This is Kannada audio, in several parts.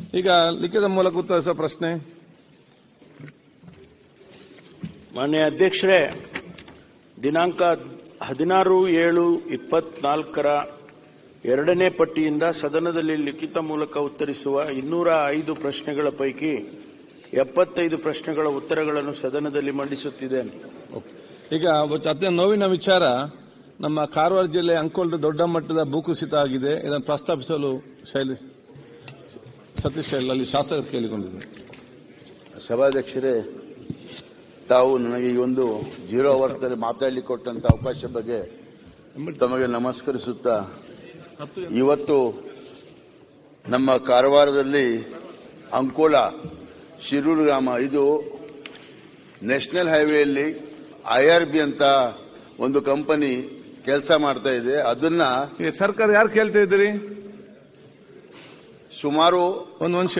ಈಗ ಲಿಖಿತ ಮೂಲಕ ಉತ್ತರಿಸುವ ಪ್ರಶ್ನೆ. ಮಾನ್ಯ ಅಧ್ಯಕ್ಷರೇ, ದಿನಾಂಕ 16/7/24 ಎರಡನೇ ಪಟ್ಟಿಯಿಂದ ಸದನದಲ್ಲಿ ಲಿಖಿತ ಮೂಲಕ ಉತ್ತರಿಸುವ 205 ಪ್ರಶ್ನೆಗಳ ಪೈಕಿ 75 ಪ್ರಶ್ನೆಗಳ ಉತ್ತರಗಳನ್ನು ಸದನದಲ್ಲಿ ಮಂಡಿಸುತ್ತಿದ್ದೇನೆ. ಈಗ ಅತ್ಯಂತ ನೋವಿನ ವಿಚಾರ, ನಮ್ಮ ಕಾರವಾರ ಜಿಲ್ಲೆ ಅಂಕೋಲದ ದೊಡ್ಡ ಮಟ್ಟದ ಭೂಕುಸಿತ ಆಗಿದೆ. ಇದನ್ನು ಪ್ರಸ್ತಾಪಿಸಲು ಸತೀಶ್ ಅಲ್ಲಿ ಶಾಸಕರು ಕೇಳಿಕೊಂಡಿದ್ದಾರೆ. ಸಭಾಧ್ಯಕ್ಷರೇ, ತಾವು ನನಗೆ ಈ ಒಂದು 0 ಅವರ್ಸ್ನಲ್ಲಿ ಮಾತಾಡಲಿಕ್ಕೆ ಕೊಟ್ಟಂತ ಅವಕಾಶ ಬಗ್ಗೆ ತಮಗೆ ನಮಸ್ಕರಿಸುತ್ತಾ, ಇವತ್ತು ನಮ್ಮ ಕಾರವಾರದಲ್ಲಿ ಅಂಕೋಲ ಶಿರೂರು ಗ್ರಾಮ, ಇದು ನ್ಯಾಷನಲ್ ಹೈವೇಯಲ್ಲಿ IRB ಅಂತ ಒಂದು ಕಂಪನಿ ಕೆಲಸ ಮಾಡ್ತಾ ಇದೆ. ಅದನ್ನ ಸರ್ಕಾರ ಯಾರು ಕೇಳ್ತಾ ಇದ್ದೀರಿ? ಸುಮಾರು ಒಂದು ನಿಮಿಷ.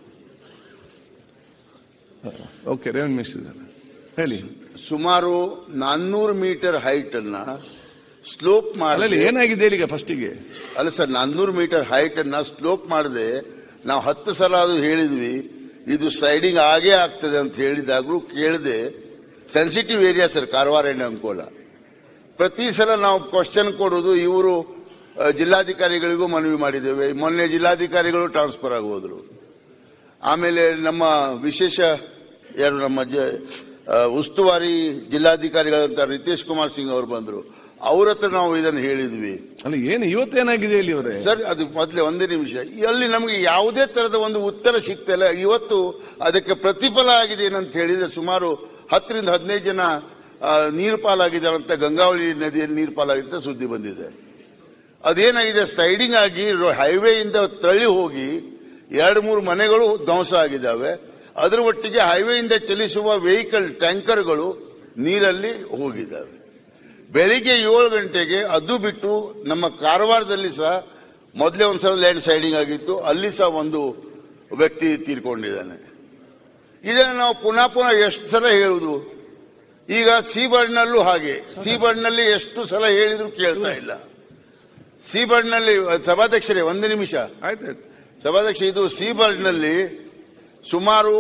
ಓಕೆ, ರೆವೆನ್ಯೂ ಮಿನಿಸ್ಟರ್ ಹೇಳಿ. ಸುಮಾರು 400 ಮೀಟರ್ ಹೈಟ್ ಅನ್ನ ಸ್ಲೋಪ್ ಮಾಡಿ, ಏನಾಗಿದೆ ಈಗ ಫಸ್ಟಿಗೆ? ಅಲ್ಲ ಸರ್, 400 ಮೀಟರ್ ಹೈಟ್ ಅನ್ನ ಸ್ಲೋಪ್ ಮಾಡದೆ ನಾವು 10 ಸಲ ಅದು ಹೇಳಿದ್ವಿ, ಇದು ಸ್ಲೈಡಿಂಗ್ ಆಗೇ ಆಗ್ತದೆ ಅಂತ ಹೇಳಿದಾಗ್ಲೂ ಕೇಳದೆ. Sensitive area sir Karwar and Ankola. ಪ್ರತಿ ಸಲ ನಾವು ಕ್ವಶನ್ ಕೊಡೋದು, ಇವರು ಜಿಲ್ಲಾಧಿಕಾರಿಗಳಿಗೂ ಮನವಿ ಮಾಡಿದ್ದೇವೆ. ಮೊನ್ನೆ ಜಿಲ್ಲಾಧಿಕಾರಿಗಳು ಟ್ರಾನ್ಸ್ಫರ್ ಆಗೋದ್ರು. ಆಮೇಲೆ ನಮ್ಮ ವಿಶೇಷ ಯಾರು ನಮ್ಮ ಉಸ್ತುವಾರಿ ಜಿಲ್ಲಾಧಿಕಾರಿಗಳಂತ ರಿತೇಶ್ ಕುಮಾರ್ ಸಿಂಗ್ ಅವರು ಬಂದ್ರು. ಅವ್ರ ಹತ್ರ ನಾವು ಇದನ್ನು ಹೇಳಿದ್ವಿ. ಅಲ್ಲಿ ಏನು ಇವತ್ತೇನಾಗಿದೆ ಇಲ್ಲಿ ಅವರೇ? ಸರ್, ಅದು ಮೊದಲೇ ಒಂದೇ ನಿಮಿಷ. ಅಲ್ಲಿ ನಮಗೆ ಯಾವುದೇ ತರದ ಒಂದು ಉತ್ತರ ಸಿಗ್ತಿಲ್ಲ. ಇವತ್ತು ಅದಕ್ಕೆ ಪ್ರತಿಫಲ ಆಗಿದೆ ಏನಂತ ಹೇಳಿದ್ರೆ, ಸುಮಾರು 10 ರಿಂದ 15 ಜನ ನೀರು ಪಾಲಾಗಿದ್ದಾರೆ ಅಂತ, ಗಂಗಾವಳಿ ನದಿಯಲ್ಲಿ ನೀರು ಪಾಲಾಗಿದೆ ಅಂತ ಸುದ್ದಿ ಬಂದಿದೆ. ಅದೇನಾಗಿದೆ, ಸ್ಲೈಡಿಂಗ್ ಆಗಿ ಹೈವೇಯಿಂದ ತಳ್ಳಿ ಹೋಗಿ 2-3 ಮನೆಗಳು ಧ್ವಂಸ ಆಗಿದ್ದಾವೆ. ಅದರ ಒಟ್ಟಿಗೆ ಹೈವೇಯಿಂದ ಚಲಿಸುವ ವೆಹಿಕಲ್ ಟ್ಯಾಂಕರ್ಗಳು ನೀರಲ್ಲಿ ಹೋಗಿದ್ದಾವೆ. ಬೆಳಿಗ್ಗೆ 7 ಗಂಟೆಗೆ ಅದು ಬಿಟ್ಟು ನಮ್ಮ ಕಾರವಾರದಲ್ಲಿ ಸಹ ಮೊದಲೇ ಒಂದ್ಸಲ ಲ್ಯಾಂಡ್ ಸ್ಲೈಡಿಂಗ್ ಆಗಿತ್ತು, ಅಲ್ಲಿ ಸಹ ಒಂದು ವ್ಯಕ್ತಿ ತೀರ್ಕೊಂಡಿದ್ದಾನೆ. ಇದನ್ನು ನಾವು ಪುನಃ ಎಷ್ಟು ಸಲ ಹೇಳುವುದು? ಈಗ ಸೀಬರ್ಡ್ನಲ್ಲೂ ಹಾಗೆ, ಸೀಬರ್ಡ್ನಲ್ಲಿ ಎಷ್ಟು ಸಲ ಹೇಳಿದ್ರು ಕೇಳ್ತಾ ಇಲ್ಲ. ಸೀಬರ್ಡ್ನಲ್ಲಿ ಸಭಾಧ್ಯಕ್ಷರೇ ಒಂದು ನಿಮಿಷ ಆಯ್ತು ಸಭಾಧ್ಯಕ್ಷ, ಇದು ಸೀಬರ್ಡ್ನಲ್ಲಿ ಸುಮಾರು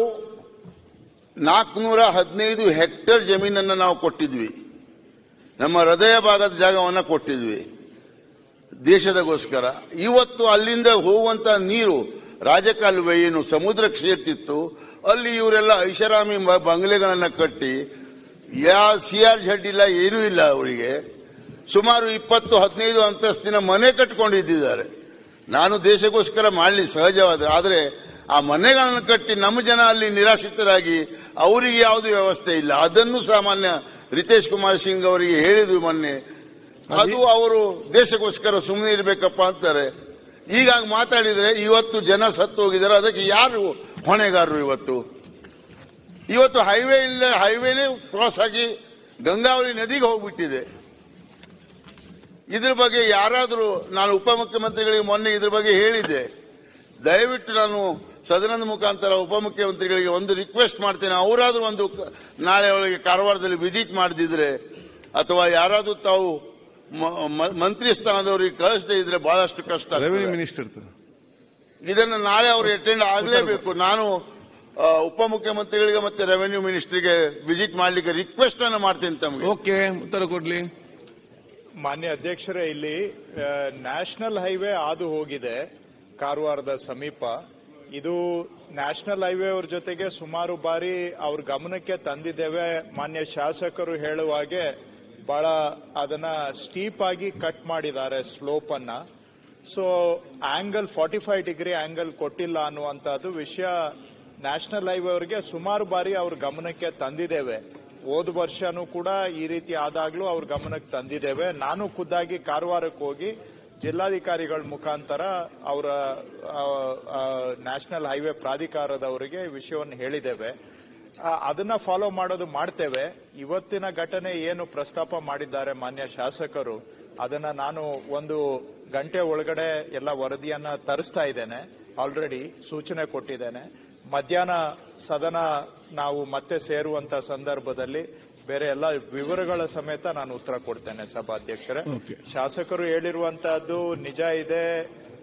415 ಹೆಕ್ಟೇರ್ ಜಮೀನನ್ನು ನಾವು ಕೊಟ್ಟಿದ್ವಿ. ನಮ್ಮ ಹೃದಯ ಭಾಗದ ಜಾಗವನ್ನು ಕೊಟ್ಟಿದ್ವಿ ದೇಶದಗೋಸ್ಕರ. ಇವತ್ತು ಅಲ್ಲಿಂದ ಹೋಗುವಂತ ನೀರು ರಾಜಕಾಲುವೆ ಏನು ಸಮುದ್ರಕ್ಕೆ ಸೇರ್ತಿತ್ತು, ಅಲ್ಲಿ ಇವರೆಲ್ಲ ಐಷಾರಾಮಿ ಬಂಗ್ಲೆಗಳನ್ನ ಕಟ್ಟಿ, CRZ ಇಲ್ಲ, ಏನೂ ಇಲ್ಲ ಅವರಿಗೆ. ಸುಮಾರು 20-15 ಅಂತಸ್ತಿನ ಮನೆ ಕಟ್ಕೊಂಡಿದ್ದಾರೆ. ನಾನು ದೇಶಕ್ಕೋಸ್ಕರ ಮಾಡಲಿ ಸಹಜವಾದ, ಆದರೆ ಆ ಮನೆಗಳನ್ನು ಕಟ್ಟಿ ನಮ್ಮ ಜನ ಅಲ್ಲಿ ನಿರಾಶ್ರಿತರಾಗಿ ಅವರಿಗೆ ಯಾವುದೇ ವ್ಯವಸ್ಥೆ ಇಲ್ಲ. ಅದನ್ನು ಸಾಮಾನ್ಯ ರಿತೇಶ್ ಕುಮಾರ್ ಸಿಂಗ್ ಅವರಿಗೆ ಹೇಳಿದ್ವಿ ಮೊನ್ನೆ. ಅದು ಅವರು ದೇಶಕ್ಕೋಸ್ಕರ ಸುಮ್ಮನೆ ಇರಬೇಕಪ್ಪ ಅಂತಾರೆ. ಈಗ ಮಾತಾಡಿದ್ರೆ ಇವತ್ತು ಜನ ಸತ್ತು ಹೋಗಿದ್ದಾರೆ. ಅದಕ್ಕೆ ಯಾರು ಹೊಣೆಗಾರರು? ಇವತ್ತು ಹೈವೇ ಇಲ್ಲ, ಹೈವೇನೇ ಕ್ರಾಸ್ ಆಗಿ ಗಂಗಾವಳಿ ನದಿಗೆ ಹೋಗ್ಬಿಟ್ಟಿದೆ. ಇದ್ರ ಬಗ್ಗೆ ಯಾರಾದರೂ, ನಾನು ಉಪಮುಖ್ಯಮಂತ್ರಿಗಳಿಗೆ ಮೊನ್ನೆ ಇದ್ರ ಬಗ್ಗೆ ಹೇಳಿದ್ದೆ. ದಯವಿಟ್ಟು ನಾನು ಸದನದ ಮುಖಾಂತರ ಉಪಮುಖ್ಯಮಂತ್ರಿಗಳಿಗೆ ಒಂದು ರಿಕ್ವೆಸ್ಟ್ ಮಾಡ್ತೇನೆ. ಅವರಾದ್ರೂ ಒಂದು ನಾಳೆ ಒಳಗೆ ಕಾರವಾರದಲ್ಲಿ ವಿಸಿಟ್ ಮಾಡದಿದ್ರೆ, ಅಥವಾ ಯಾರಾದ್ರೂ ತಾವು ಮಂತ್ರಿ ಸ್ಥಾನದವರಿಗೆ ಕಳಿಸದೇ ಇದ್ರೆ ಬಹಳಷ್ಟು ಕಷ್ಟ. ರೆವಿನ್ಯೂ ಮಿನಿಸ್ಟರ್ ಇದನ್ನು ನಾಳೆ ಅವರು ಅಟೆಂಡ್ ಆಗಲೇಬೇಕು. ನಾನು ಉಪಮುಖ್ಯಮಂತ್ರಿಗಳಿಗೆ ಮತ್ತೆ ರೆವಿನ್ಯೂ ಮಿನಿಸ್ಟರ್ಗೆ ವಿಸಿಟ್ ಮಾಡಲಿಕ್ಕೆ ರಿಕ್ವೆಸ್ಟ್ ಅನ್ನು ಮಾಡ್ತೇನೆ ತಮಗೆ. ಓಕೆ, ಉತ್ತರ ಕೊಡ್ಲಿ. ಮಾನ್ಯ ಅಧ್ಯಕ್ಷರೇ, ಇಲ್ಲಿ ನ್ಯಾಷನಲ್ ಹೈವೇ ಹಾದು ಹೋಗಿದೆ ಕಾರವಾರದ ಸಮೀಪ. ಇದು ನ್ಯಾಷನಲ್ ಹೈವೇ ಅವ್ರ ಜೊತೆಗೆ ಸುಮಾರು ಬಾರಿ ಅವ್ರ ಗಮನಕ್ಕೆ ತಂದಿದ್ದೇವೆ. ಮಾನ್ಯ ಶಾಸಕರು ಹೇಳುವ ಹಾಗೆ ಬಹಳ ಅದನ್ನ ಸ್ಟೀಪ್ ಆಗಿ ಕಟ್ ಮಾಡಿದ್ದಾರೆ ಸ್ಲೋಪ್ ಅನ್ನ. ಸೊ ಆಂಗಲ್ 45 ಡಿಗ್ರಿ ಆಂಗಲ್ ಕೊಟ್ಟಿಲ್ಲ ಅನ್ನುವಂತಹದ್ದು ವಿಷಯ ನ್ಯಾಷನಲ್ ಹೈವೇ ಅವರಿಗೆ ಸುಮಾರು ಬಾರಿ ಅವ್ರ ಗಮನಕ್ಕೆ ತಂದಿದ್ದೇವೆ. ಹೋದ ವರ್ಷನೂ ಕೂಡ ಈ ರೀತಿ ಆದಾಗ್ಲೂ ಅವ್ರ ಗಮನಕ್ಕೆ ತಂದಿದ್ದೇವೆ. ನಾನು ಖುದ್ದಾಗಿ ಕಾರವಾರಕ್ಕೆ ಹೋಗಿ ಜಿಲ್ಲಾಧಿಕಾರಿಗಳ ಮುಖಾಂತರ ಅವರ ನ್ಯಾಷನಲ್ ಹೈವೇ ಪ್ರಾಧಿಕಾರದವರಿಗೆ ವಿಷಯವನ್ನು ಹೇಳಿದ್ದೇವೆ. ಅದನ್ನ ಫಾಲೋ ಮಾಡೋದು ಮಾಡ್ತೇವೆ. ಇವತ್ತಿನ ಘಟನೆ ಏನು ಪ್ರಸ್ತಾಪ ಮಾಡಿದ್ದಾರೆ ಮಾನ್ಯ ಶಾಸಕರು, ಅದನ್ನ ನಾನು 1 ಗಂಟೆ ಒಳಗಡೆ ಎಲ್ಲ ವರದಿಯನ್ನ ತರಿಸ್ತಾ ಇದ್ದೇನೆ. ಆಲ್ರೆಡಿ ಸೂಚನೆ ಕೊಟ್ಟಿದ್ದೇನೆ. ಮಧ್ಯಾಹ್ನ ಸದನ ನಾವು ಮತ್ತೆ ಸೇರುವಂತ ಸಂದರ್ಭದಲ್ಲಿ ಬೇರೆ ಎಲ್ಲ ವಿವರಗಳ ಸಮೇತ ನಾನು ಉತ್ತರ ಕೊಡ್ತೇನೆ ಸಭಾಧ್ಯಕ್ಷರೇ. ಶಾಸಕರು ಹೇಳಿರುವಂತಹದ್ದು ನಿಜ ಇದೆ.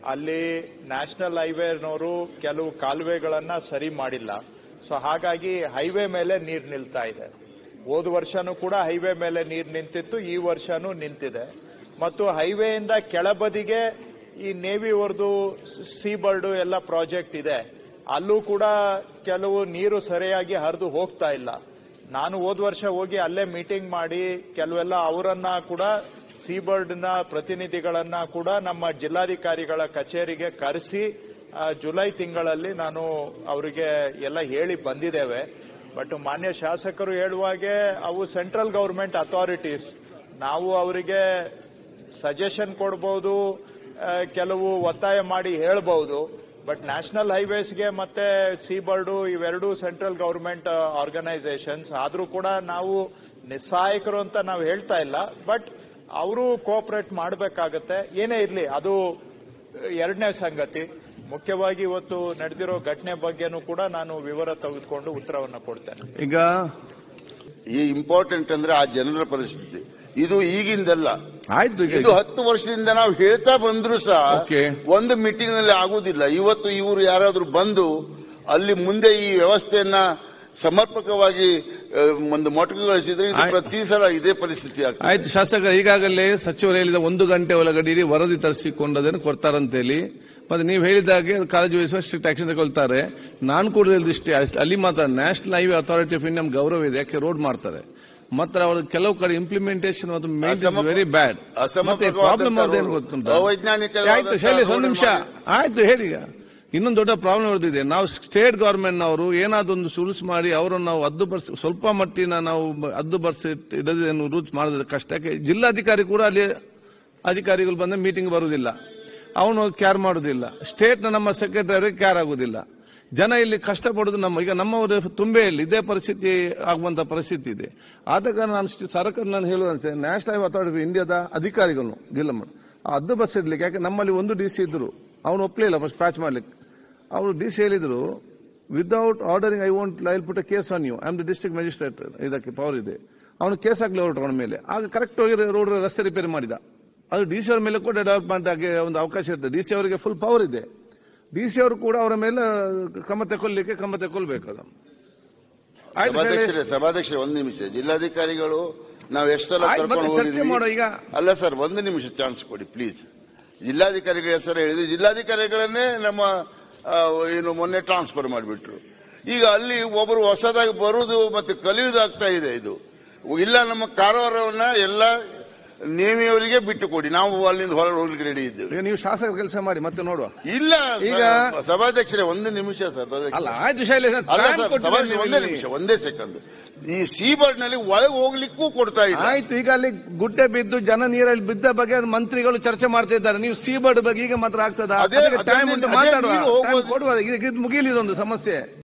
ಅಲ್ಲಿ ನ್ಯಾಷನಲ್ ಹೈವೇನವರು ಕೆಲವು ಕಾಲುವೆಗಳನ್ನ ಸರಿ ಮಾಡಿಲ್ಲ. ಸೊ ಹಾಗಾಗಿ ಹೈವೇ ಮೇಲೆ ನೀರು ನಿಲ್ತಾ ಇದೆ. ಹೋದ ವರ್ಷನೂ ಕೂಡ ಹೈವೇ ಮೇಲೆ ನೀರು ನಿಂತಿತ್ತು, ಈ ವರ್ಷನೂ ನಿಂತಿದೆ. ಮತ್ತು ಹೈವೇಯಿಂದ ಕೆಳಬದಿಗೆ ಈ ನೇವಿವರ್ದು ಸೀಬರ್ಡ್ ಎಲ್ಲ ಪ್ರಾಜೆಕ್ಟ್ ಇದೆ, ಅಲ್ಲೂ ಕೂಡ ಕೆಲವು ನೀರು ಸರಿಯಾಗಿ ಹರಿದು ಹೋಗ್ತಾ ಇಲ್ಲ. ನಾನು ಹೋದ ವರ್ಷ ಹೋಗಿ ಅಲ್ಲೇ ಮೀಟಿಂಗ್ ಮಾಡಿ ಕೆಲವೆಲ್ಲ ಅವರನ್ನ ಕೂಡ ಸೀಬರ್ಡ್ ನ ಪ್ರತಿನಿಧಿಗಳನ್ನ ಕೂಡ ನಮ್ಮ ಜಿಲ್ಲಾಧಿಕಾರಿಗಳ ಕಚೇರಿಗೆ ಕರೆಸಿ ಜುಲೈ ತಿಂಗಳಲ್ಲಿ ನಾನು ಅವರಿಗೆ ಎಲ್ಲ ಹೇಳಿ ಬಂದಿದ್ದೇವೆ. ಬಟ್ ಮಾನ್ಯ ಶಾಸಕರು ಹೇಳುವಾಗೆ ಅವು ಸೆಂಟ್ರಲ್ ಗವರ್ಮೆಂಟ್ ಅಥಾರಿಟೀಸ್, ನಾವು ಅವರಿಗೆ ಸಜೆಷನ್ ಕೊಡಬಹುದು, ಕೆಲವು ಒತ್ತಾಯ ಮಾಡಿ ಹೇಳಬಹುದು. ಬಟ್ ನ್ಯಾಷನಲ್ ಹೈವೇಸ್ಗೆ ಮತ್ತೆ ಸೀಬರ್ಡು ಇವೆರಡೂ ಸೆಂಟ್ರಲ್ ಗವರ್ಮೆಂಟ್ ಆರ್ಗನೈಸೇಷನ್ಸ್. ಆದ್ರೂ ಕೂಡ ನಾವು ನಿಸ್ಸಹಾಯಕರು ಅಂತ ನಾವು ಹೇಳ್ತಾ ಇಲ್ಲ, ಬಟ್ ಅವರು ಕೋಆಪರೇಟ್ ಮಾಡಬೇಕಾಗತ್ತೆ. ಏನೇ ಇರಲಿ, ಅದು ಎರಡನೇ ಸಂಗತಿ. ಮುಖ್ಯವಾಗಿ ಇವತ್ತು ನಡೆದಿರೋ ಘಟನೆ ಬಗ್ಗೆನೂ ಕೂಡ ನಾನು ವಿವರ ತೆಗೆದುಕೊಂಡು ಉತ್ತರವನ್ನು ಕೊಡ್ತೇನೆ. ಈಗ ಈ ಇಂಪಾರ್ಟೆಂಟ್ ಅಂದ್ರೆ ಆ ಜನರ ಪರಿಸ್ಥಿತಿ, ಇದು ಈಗಿಂದಲ್ಲ. ಆಯ್ತು, ಇದು 10 ವರ್ಷದಿಂದ ನಾವು ಹೇಳ್ತಾ ಬಂದ್ರು ಸಹ Okay. ಒಂದು ಮೀಟಿಂಗ್ ನಲ್ಲಿ ಆಗುದಿಲ್ಲ. ಇವತ್ತು ಇವರು ಯಾರಾದ್ರೂ ಬಂದು ಅಲ್ಲಿ ಮುಂದೆ ಈ ವ್ಯವಸ್ಥೆಯನ್ನ ಸಮರ್ಪಕವಾಗಿ ಒಂದು ಮೊಟಕುಗೊಳಿಸಿದ್ರೆ ಇದು ಪ್ರತಿ ಸಲ ಇದೇ ಪರಿಸ್ಥಿತಿ ಆಗ್ತದೆ. ಆಯ್ತು ಶಾಸಕ, ಈಗಾಗಲೇ ಸಚಿವರು ಹೇಳಿದ 1 ಗಂಟೆ ಒಳಗಡೆ ಇಡೀ ವರದಿ ತರಿಸಿಕೊಂಡದನ್ನು ಕೊಡ್ತಾರಂತೇಳಿ, ಮತ್ತೆ ನೀವು ಹೇಳಿದಾಗೆ ಕಾಳಜಿ ವಹಿಸುವ ಸ್ಟ್ರಿಕ್ಟ್ ಆಕ್ಷನ್ ತಗೊಳ್ತಾರೆ. ನಾನು ಕೂಡ ಹೇಳಿದಷ್ಟೇ, ಅಲ್ಲಿ ಮಾತ್ರ National Highway Authority of India ಗೌರವ ಇದೆ, ಯಾಕೆ ರೋಡ್ ಮಾಡ್ತಾರೆ. ಮತ್ತೆ ಅವರು ಕೆಲವು ಕಡೆ ಇಂಪ್ಲಿಮೆಂಟೇಷನ್ ಮತ್ತು ಮೇಂಟೆನೆನ್ಸ್ ವೆರಿ ಬ್ಯಾಡ್. ಮತ್ತೆ ಪ್ರಾಬ್ಲಮ್ ಅದೇನು ಗೊತ್ತುಂಟು? ಆಯ್ತು ಶೈಲೇಶ್, ಒಂದು ನಿಮಿಷ ಆಯ್ತು ಹೇಳಿ. ಇನ್ನೊಂದು ದೊಡ್ಡ ಪ್ರಾಬ್ಲಮ್ ಇರೋದಿದೆ. ನಾವು ಸ್ಟೇಟ್ ಗವರ್ಮೆಂಟ್ ನವರು ಏನಾದೊಂದು ರೂಲ್ಸ್ ಮಾಡಿ ಅವರನ್ನು ನಾವು ಸ್ವಲ್ಪ ಮಟ್ಟಿನ ನಾವು ಹದ್ದುಬರ್ಸಿ ಇಡೋದೇನು ರೂಲ್ಸ್ ಮಾಡೋದ್ರ ಕಷ್ಟಕ್ಕೆ ಜಿಲ್ಲಾಧಿಕಾರಿ ಕೂಡ ಅಲ್ಲಿ ಅಧಿಕಾರಿಗಳು ಬಂದ ಮೀಟಿಂಗ್ ಬರುವುದಿಲ್ಲ, ಅವನು ಕ್ಯಾರ್ ಮಾಡುವುದಿಲ್ಲ. ಸ್ಟೇಟ್ ನಮ್ಮ ಸೆಕ್ರೆಟರಿ ಅವರಿಗೆ ಕ್ಯಾರ್ ಆಗುದಿಲ್ಲ. ಜನ ಇಲ್ಲಿ ಕಷ್ಟಪಡುದು ಈಗ ನಮ್ಮವರು ತುಂಬೆಯಲ್ಲಿ ಇದೇ ಪರಿಸ್ಥಿತಿ ಆಗುವಂತ ಪರಿಸ್ಥಿತಿ ಇದೆ. ಆದ ಕಾರಣ ನಾನು ಸರ್ಕಾರ ನಾನು ಹೇಳುವಂತೆ ನ್ಯಾಷನಲ್ ಹೈವೇ ಅಥಾರಿಟಿ ಆಫ್ ಇಂಡಿಯಾದ ಅಧಿಕಾರಿಗಳು ಜಿಲ್ಲಾ ಹದ್ದು ಬಸ್ ಇಡ್ಲಿಕ್ಕೆ, ಯಾಕೆ ನಮ್ಮಲ್ಲಿ ಒಂದು DC ಇದ್ರು, ಅವನು ಒಪ್ಪಲಿಲ್ಲ ಫಸ್ಟ್ ಪ್ಯಾಚ್ ಮಾಡ್ಲಿಕ್ಕೆ. ಅವರು DC ಹೇಳಿದ್ರು, without ordering I want I will put a case on you, I am the district magistrate, ಇದಕ್ಕೆ ಪವರ್ ಇದೆ. ಅವನು ಕೇಸ್ ಹಾಕ್ಲಿ ಹೊರಟು ಅವನ ಮೇಲೆ. ಆಗ ಕರೆಕ್ಟ್ ಹೋಗಿ ರೋಡ್ ರಸ್ತೆ ರಿಪೇರಿ ಮಾಡಿದ. ಅದು DC ಅವರ ಮೇಲೆ ಕೂಡ ಡೆವಲಪ್ಮೆಂಟ್ ಆಗಿ ಒಂದು ಅವಕಾಶ ಇರ್ತದೆ. DC ಅವರಿಗೆ ಫುಲ್ ಪವರ್ ಇದೆ. DC ಅವರು ಕೂಡ ಅವರ ಮೇಲೆ ಕ್ರಮ ತಗೊಳ್ಬೇಕು. ಅದು ಸಭಾಧ್ಯಕ್ಷರೇ, ಒಂದು ನಿಮಿಷ. ಜಿಲ್ಲಾಧಿಕಾರಿಗಳು ನಾವು ಎಷ್ಟು ಸಲ ಕರ್ಕೊಂಡು ಚರ್ಚೆ ಮಾಡೋ ಈಗ. ಅಲ್ಲ ಸರ್, ಒಂದು ನಿಮಿಷ ಚಾನ್ಸ್ ಕೊಡಿ ಪ್ಲೀಸ್. ಜಿಲ್ಲಾಧಿಕಾರಿಗಳ ಹೆಸರು ಹೇಳಿದ್ವಿ, ಜಿಲ್ಲಾಧಿಕಾರಿಗಳನ್ನೇ ನಮ್ಮ ಏನು ಮೊನ್ನೆ ಟ್ರಾನ್ಸ್ಫರ್ ಮಾಡಿಬಿಟ್ರು. ಈಗ ಅಲ್ಲಿ ಒಬ್ಬರು ಹೊಸದಾಗಿ ಬರುವುದು ಮತ್ತೆ ಕಲಿಯುವುದಾಗ್ತಾ ಇದೆ. ಇದು ಇಲ್ಲ, ನಮ್ಮ ಕಾರವಾರವನ್ನ ಎಲ್ಲ ನೇಮಿಯವರಿಗೆ ಬಿಟ್ಟು ಕೊಡಿ, ನಾವು ಅಲ್ಲಿಂದ ಹೊರಗೆ ಹೋಗ್ಲಿಕ್ಕೆ ರೆಡಿ ಇದ್ದೇವೆ. ನೀವು ಶಾಸಕರ ಕೆಲಸ ಮಾಡಿ, ಮತ್ತೆ ನೋಡುವ. ಇಲ್ಲ ಈಗ ಸಭಾಧ್ಯಕ್ಷರೇ, ಒಂದು ನಿಮಿಷ ಸರ್. ಒಂದೇ ಸೆಕೆಂಡ್. ಈ ಸೀಬರ್ಡ್ ನಲ್ಲಿ ಒಳಗೆ ಹೋಗ್ಲಿಕ್ಕೂ ಕೊಡ್ತಾ ಇಲ್ಲ. ಆಯ್ತು, ಈಗ ಅಲ್ಲಿ ಗುಡ್ಡೆ ಬಿದ್ದು ಜನ ನೀರಲ್ಲಿ ಬಿದ್ದ ಬಗ್ಗೆ ಮಂತ್ರಿಗಳು ಚರ್ಚೆ ಮಾಡ್ತಿದ್ದಾರೆ. ನೀವು ಸೀಬರ್ಡ್ ಬಗ್ಗೆ ಈಗ ಮಾತ್ರ ಆಗ್ತದ? ಟೈಮ್ ಉಂಟು, ಮಾತಾಡುವ, ಕೊಡುವ. ಮುಗಿಲಿದೊಂದು ಸಮಸ್ಯೆ.